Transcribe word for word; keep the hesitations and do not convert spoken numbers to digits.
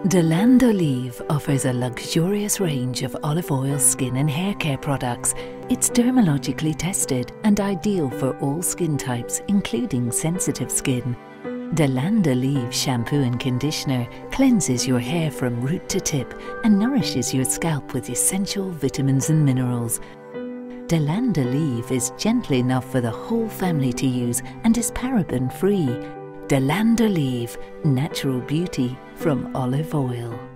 Dalan Olive offers a luxurious range of olive oil skin and hair care products. It's dermatologically tested and ideal for all skin types, including sensitive skin. Dalan Olive shampoo and conditioner cleanses your hair from root to tip and nourishes your scalp with essential vitamins and minerals. Dalan Olive is gentle enough for the whole family to use and is paraben-free. Dalan Olive, natural beauty from olive oil.